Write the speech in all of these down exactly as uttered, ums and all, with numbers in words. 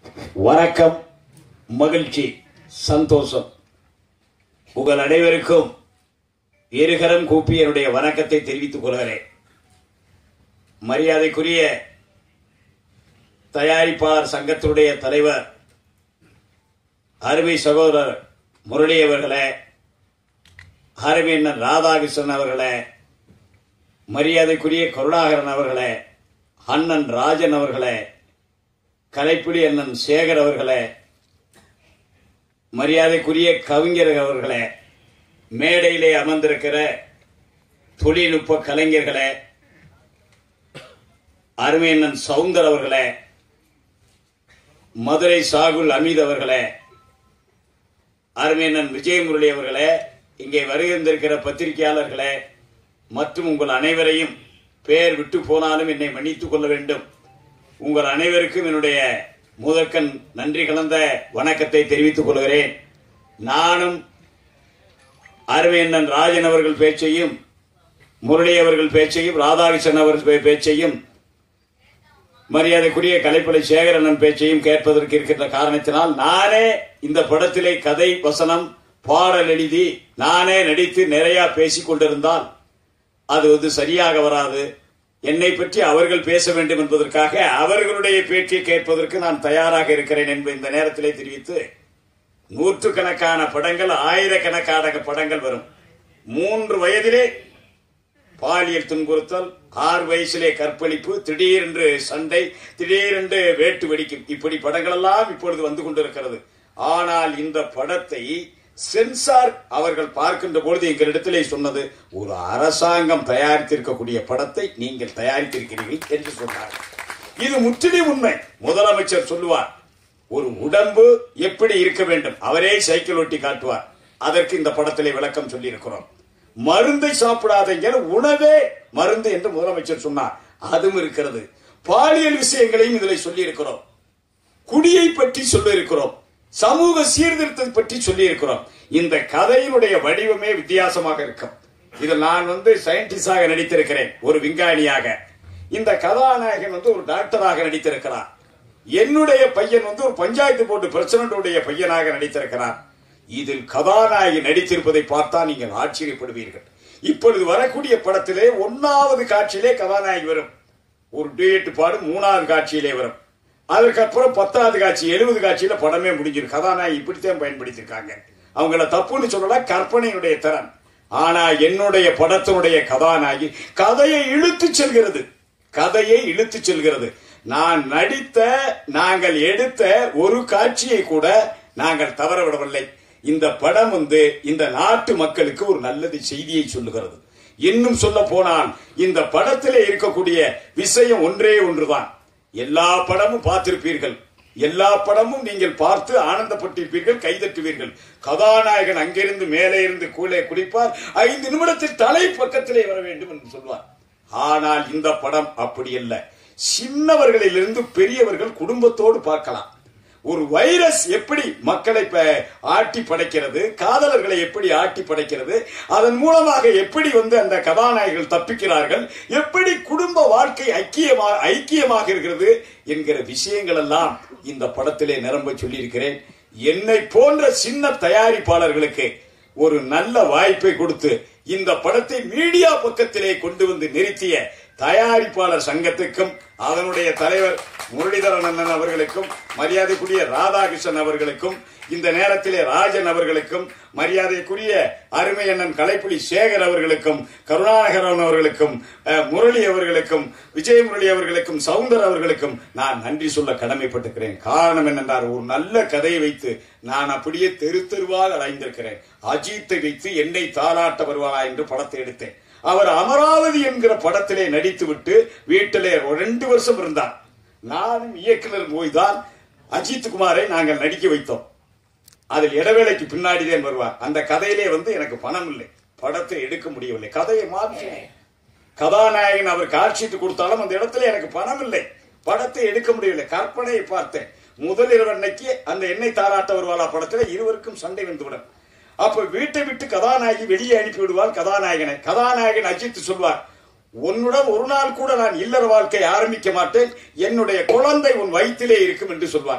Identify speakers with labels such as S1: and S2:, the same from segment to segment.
S1: வணக்கம், மகிழ்ச்சி, சந்தோஷம். உங்கள் அனைவருக்கும் இருகரம் கூப்பி என்னுடைய வணக்கத்தை தெரிவித்துக் கொள்கிறேன். மரியாதைக்குரிய தயாரிப்பாளர் சங்கத்தினுடைய தலைவர் அருமை சகோதரர் முரளி அவர்களே, அருமையண்ணன் ராதாகிருஷ்ணன் அவர்களே, மரியாதைக்குரிய கருணாகரன் அவர்களே, அண்ணன் ராஜன் அவர்களே, கலைப்புலி அண்ணன் சேகர் அவர்களே, மரியாதைக்குரிய கவிஞர் அவர்களே, மேடையிலே அமர்ந்திருக்கிற தொழில்நுட்ப கலைஞர்களே, அருமையண்ணன் சவுந்தர் அவர்களே, மதுரை சாகுல் அமீத் அவர்களே, அருமையண்ணன் விஜயமுரளி அவர்களே, இங்கே வருகின்றிருக்கிற பத்திரிகையாளர்களே மற்றும் உங்கள் அனைவரையும் பேர் விட்டு போனாலும் என்னை மன்னித்துக் கொள்ள வேண்டும். உங்கள் அனைவருக்கும் என்னுடைய முதற்கண் நன்றி கலந்த வணக்கத்தை தெரிவித்துக் கொள்கிறேன். நானும் அருமையண்ணன் ராஜன் அவர்கள் பேச்சையும், முரளி அவர்கள் பேச்சையும், ராதாகிருஷ்ணன் அவர்கள் பேச்சையும், மரியாதைக்குரிய கலைப்புலி சேகரண்ணன் பேச்சையும் கேட்பதற்கு இருக்கின்ற காரணத்தினால் நானே இந்த படத்திலே கதை வசனம் பாடல் எழுதி நானே நடித்து நிறைய பேசிக் கொண்டிருந்தால் அது வந்து சரியாக வராது. என்னை பற்றி அவர்கள் பேச வேண்டும் என்பதற்காக அவர்களுடைய பேச்சை கேட்பதற்கு நான் தயாராக இருக்கிறேன் என்பதை இந்த நேரத்திலே தெரிவித்து, நூற்றுக்கணக்கான படங்கள், ஆயிரக்கணக்கான படங்கள் வரும். மூன்று வயதிலே பாலியல் துன்புறுத்தல், ஆறு வயசிலே கற்பழிப்பு, திடீரென்று சண்டை, திடீரென்று வேட்டு வெடிக்கும், இப்படி படங்கள் எல்லாம் இப்பொழுது வந்து கொண்டிருக்கிறது. ஆனால் இந்த படத்தை சென்சார் அவர்கள் பார்க்கின்ற பொழுது எங்களிடத்திலே சொன்னது, ஒரு அரசாங்கம் தயாரித்திருக்கக்கூடிய படத்தை நீங்கள் தயாரித்திருக்கிறீர்கள் என்று சொன்னார்கள். இது முற்றிலும் உண்மை. முதலமைச்சர் சொல்லுவார், ஒரு உடம்பு எப்படி இருக்க வேண்டும், அவரே சைக்கிள் ஓட்டி காட்டுவார். அதற்கு இந்த படத்திலே விளக்கம் சொல்லி இருக்கிறோம். மருந்தை சாப்பிடாதீங்க, உணவே மருந்து என்று முதலமைச்சர் சொன்னார், அதுவும் இருக்கிறது. பாலியல் விஷயங்களையும் இதில் சொல்லி இருக்கிறோம். குடியை பற்றி சொல்லி இருக்கிறோம். சமூக சீர்திருத்தத்தை பற்றி சொல்லி இருக்கிறோம். இந்த கதையினுடைய வடிவமே வித்தியாசமாக இருக்கும். இதில் நான் வந்து சயின்டிஸ்டாக நடித்திருக்கிறேன், ஒரு விஞ்ஞானியாக. இந்த கதாநாயகன் வந்து ஒரு டாக்டராக நடித்திருக்கிறார். என்னுடைய பையன் வந்து ஒரு பஞ்சாயத்து போர்டு பிரசிடண்டுடைய பையனாக நடித்திருக்கிறார். இதில் கதாநாயகி நடித்திருப்பதை பார்த்தா நீங்கள் ஆச்சரியப்படுவீர்கள். இப்பொழுது வரக்கூடிய படத்திலே ஒன்னாவது காட்சியிலே கதாநாயகி வரும், ஒரு டூயட் பாடும். மூணாவது காட்சியிலே வரும். அதுக்கப்புறம் பத்தாவது காட்சி, எழுபது காட்சியில படமே முடிஞ்சிடும். கதாநாயகி இப்படித்தான் பயன்படுத்தியிருக்காங்க. அவங்கள தப்புன்னு சொல்லல, கற்பனையினுடைய திறன். ஆனா என்னுடைய படத்தினுடைய கதாநாயகி கதையை இழுத்து செல்கிறது, கதையை இழுத்து செல்கிறது. நான் நடித்த, நாங்கள் எடுத்த ஒரு காட்சியை கூட நாங்கள் தவற விடவில்லை. இந்த படம் வந்து இந்த நாட்டு மக்களுக்கு ஒரு நல்லது செய்தியை சொல்லுகிறது. இன்னும் சொல்ல போனால் இந்த படத்திலே இருக்கக்கூடிய விஷயம் ஒன்றே ஒன்றுதான். எல்லா படமும் பார்த்திருப்பீர்கள், எல்லா படமும் நீங்கள் பார்த்து ஆனந்தப்பட்டிருப்பீர்கள், கைதட்டுவீர்கள். கதாநாயகன் அங்கிருந்து மேலே இருந்து கீழே குளிப்பார், ஐந்து நிமிடத்தில் தலை பக்கத்திலே வர வேண்டும் என்று சொல்வார். ஆனால் இந்த படம் அப்படி அல்ல. சின்னவர்களிலிருந்து பெரியவர்கள் குடும்பத்தோடு பார்க்கலாம். ஒரு வைரஸ் எப்படி மக்களை ஆட்டி படைக்கிறது, காதலர்களை எப்படி ஆட்டி படைக்கிறது, அதன் மூலமாக எப்படி வந்து அந்த கதாநாயகர்கள் தப்பிக்கிறார்கள், எப்படி குடும்ப வாழ்க்கை ஐக்கியமாக ஐக்கியமாக இருக்கிறது என்கிற விஷயங்கள் எல்லாம் இந்த படத்திலே நிரம்ப சொல்லியிருக்கிறேன். என்னை போன்ற சின்ன தயாரிப்பாளர்களுக்கு ஒரு நல்ல வாய்ப்பை கொடுத்து இந்த படத்தை மீடியா பக்கத்திலே கொண்டு வந்து நிறுத்திய தயாரிப்பாளர் சங்கத்துக்கும், அதனுடைய தலைவர் முரளிதரன் அண்ணன் அவர்களுக்கும், மரியாதைக்குரிய ராதாகிருஷ்ணன் அவர்களுக்கும், இந்த நேரத்திலே ராஜன் அவர்களுக்கும், மரியாதைக்குரிய அருமை அண்ணன் கலைப்புலி சேகர் அவர்களுக்கும், கருணாகரன் அவர்களுக்கும், முரளி அவர்களுக்கும், விஜயமுரளி அவர்களுக்கும், சவுந்தர் அவர்களுக்கும் நான் நன்றி சொல்ல கடமைப்பட்டிருக்கிறேன். காரணம் என்னென்றால், ஒரு நல்ல கதையை வைத்து நான் அப்படியே தெரு தெருவாக அலைந்திருக்கிறேன். அஜித்தை வைத்து என்னை தாளாட்ட வருவாரா என்று படத்தை எடுத்தேன். அவர் அமராவதி என்கிற படத்திலே நடித்துவிட்டு வீட்டிலே ரெண்டு வருஷம் இருந்தார். நானும் இயக்குனர் போய்தான் அஜித் குமாரை நாங்கள் நடிக்க வைத்தோம். அதில் இடைவேளைக்கு பின்னாடிதான் வருவார். அந்த கதையிலே வந்து எனக்கு பணம் இல்லை, படத்தை எடுக்க முடியவில்லை, கதையை மாற்றினேன். கதாநாயகன் அவர் காட்சிட்டு கொடுத்தாலும் அந்த இடத்துல எனக்கு பணம் இல்லை, படத்தை எடுக்க முடியவில்லை. கற்பனையை பார்த்தேன். முதல் இரவு அன்னைக்கு அந்த எண்ணெய் தாராட்ட வருவாளா படத்துல இருவருக்கும் சண்டை வந்துவிடும். அப்ப வீட்டை விட்டு கதாநாயகி வெளியே அனுப்பி விடுவாள் கதாநாயகனை. கதாநாயகன் அஜித் சொல்வார், உன்னுடன் ஒரு நாள் கூட நான் இல்லற வாழ்க்கை ஆரம்பிக்க மாட்டேன், என்னுடைய குழந்தை உன் வயிற்றிலே இருக்கும் என்று சொல்வார்.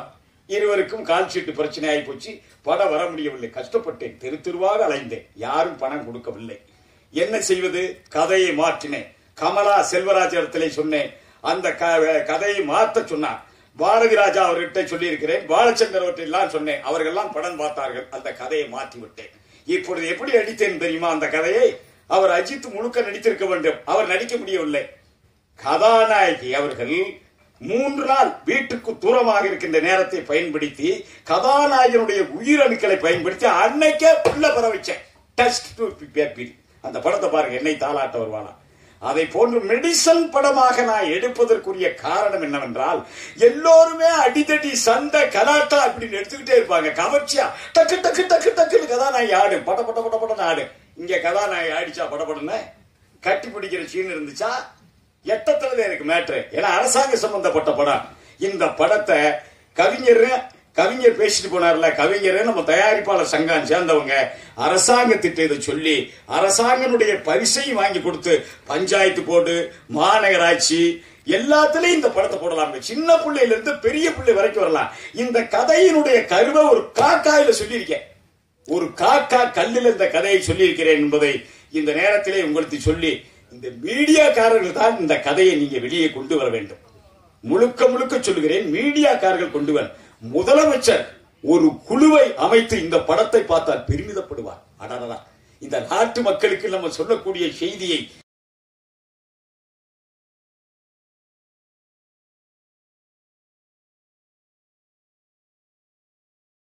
S1: இருவருக்கும் கால் சீட்டு பிரச்சனை ஆகி போச்சு. படம் வர முடியவில்லை. கஷ்டப்பட்டேன், தெரு தெருவாக அலைந்தேன். யாரும் பணம் கொடுக்கவில்லை. என்ன செய்வது? கதையை மாற்றினேன். கமலா செல்வராஜ் இடத்திலே சொன்னேன். அந்த கதையை மாற்ற சொன்னார். பாரதி ராஜா அவர்கிட்ட சொல்லி இருக்கிறேன். பாலச்சந்திரவற்றை எல்லாம் சொன்னேன். அவர்கள் எல்லாம் படம் பார்த்தார்கள். அந்த கதையை மாற்றி விட்டேன். இப்பொழுது எப்படி நடித்தேன் தெரியுமா? அந்த கதையை அவர் அஜித் முழுக்க நடித்திருக்க வேண்டும். அவர் நடிக்க முடியவில்லை. கதாநாயகி அவர்கள் மூன்று நாள் வீட்டுக்கு தூரமாக இருக்கின்ற நேரத்தை பயன்படுத்தி கதாநாயகனுடைய உயிரணுக்களை பயன்படுத்தி அன்னைக்கே புள்ள பெற வச்சேன். Test tube baby. அந்த படத்தை பாருங்க. என்னை தாளாட்ட வருவானா. அதை போன்று மெடிசன் படமாக நான் எடுப்பதற்குரிய காரணம் என்னவென்றால், எல்லோருமே அடிதடி சண்டை கலாட்டா இப்படி எடுத்துக்கிட்டே இருப்பாங்க. கவர்ச்சியா டக்கு டக்கு டக்கு டக்குன்னு கதாநாயகி ஆடு, பட பட பட படம் ஆடு. இங்க கதாநாயகி ஆடிச்சா படப்படன்னு கட்டி பிடிக்கிற சீன் இருந்துச்சா? எட்டத்துல இருக்கு மேட்ரு. ஏன்னா அரசாங்க சம்பந்தப்பட்ட படம். இந்த படத்தை கவிஞர் கவிஞர் பேசிட்டு போனார்ல, கவிஞர் நம்ம தயாரிப்பாளர் சங்கம் சேர்ந்தவங்க அரசாங்கத்திட்ட இதை சொல்லி அரசாங்கனுடைய பரிசையும் வாங்கி கொடுத்து பஞ்சாயத்து போர்டு, மாநகராட்சி எல்லாத்திலையும் இந்த படத்தை போடலாம். சின்ன பிள்ளையில இருந்து பெரிய பிள்ளை வரைக்கும் வரலாம். இந்த கதையினுடைய கருவை ஒரு காக்காயில சொல்லியிருக்கேன். ஒரு காக்கா கல்லில் இந்த கதையை சொல்லி இருக்கிறேன் என்பதை இந்த நேரத்திலே உங்களுக்கு சொல்லி, இந்த மீடியாக்காரர்கள் தான் இந்த கதையை நீங்க வெளியே கொண்டு வர வேண்டும். முழுக்க முழுக்க சொல்லுகிறேன், மீடியாக்காரர்கள் கொண்டு வர. முதலமைச்சர் ஒரு குழுவை அமைத்து இந்த படத்தை பார்த்தால் பெருமிதப்படுவார். அடடா, இந்த நாட்டு மக்களுக்கு நம்ம சொல்லக்கூடிய செய்தியை